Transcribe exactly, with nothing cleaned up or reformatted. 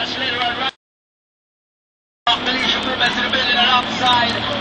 Slater and Rock. Militia movement to the building and outside.